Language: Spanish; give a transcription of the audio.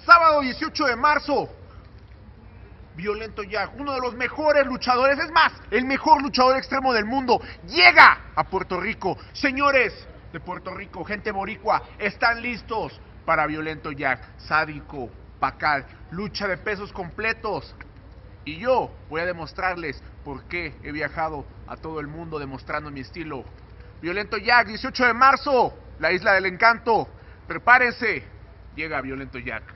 sábado 18 de marzo, Violento Jack, uno de los mejores luchadores, es más, el mejor luchador extremo del mundo, llega a Puerto Rico. Señores de Puerto Rico, gente boricua, están listos para Violento Jack, sádico, pacal, lucha de pesos completos. Y yo voy a demostrarles por qué he viajado a todo el mundo demostrando mi estilo. Violento Jack, 18 de marzo, la Isla del Encanto. Prepárense, llega Violento Jack.